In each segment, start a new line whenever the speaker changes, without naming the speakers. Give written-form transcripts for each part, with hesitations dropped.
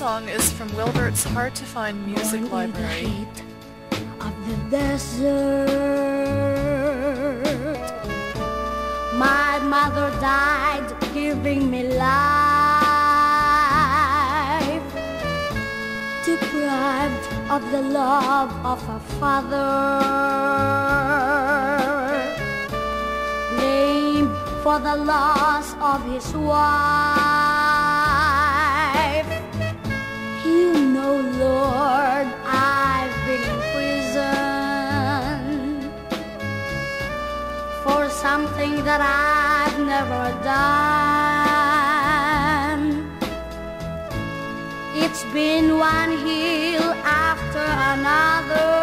song is from Wilbert's Hard to Find Music Library.
In the heat of the desert, my mother died giving me life, deprived of the love of a father, blamed for the loss of his wife. You know, Lord, I've been in prison for something that I've never done. It's been one hill after another,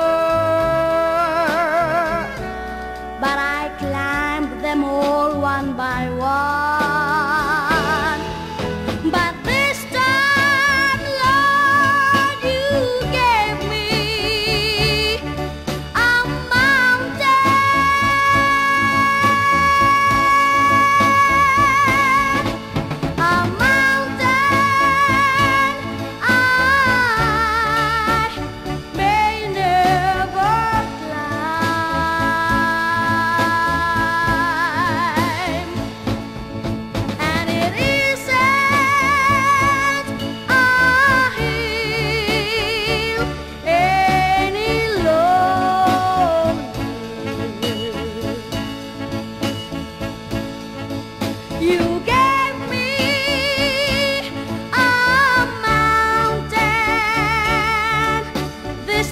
but I climbed them all one by one. But this time, Lord, you gave me a mountain I may never climb. And it isn't a hill any longer. You gave me a mountain this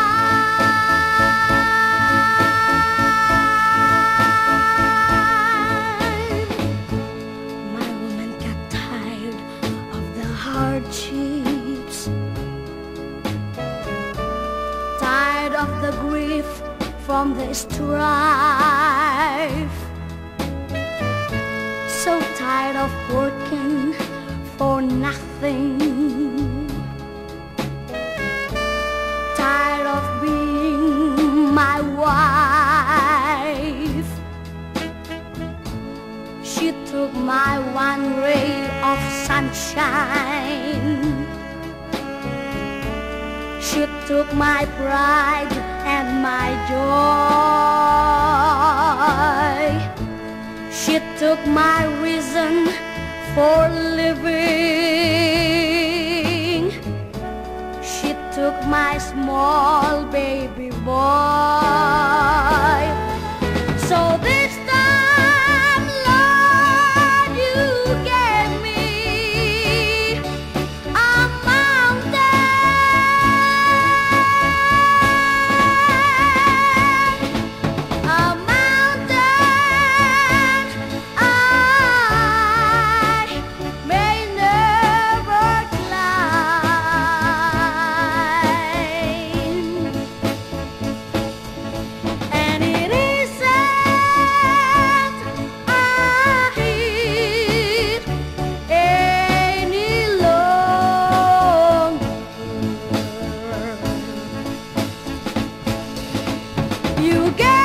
time. My woman got tired of the hardships, tired of the grief from the strife, so tired of working for nothing, tired of being my wife. She took my one ray of sunshine, she took my pride and my joy, she took my reason for living, she took my small baby boy. So this time, Lord, you gave me a mountain I may never climb. And it isn't a hill any longer. You gave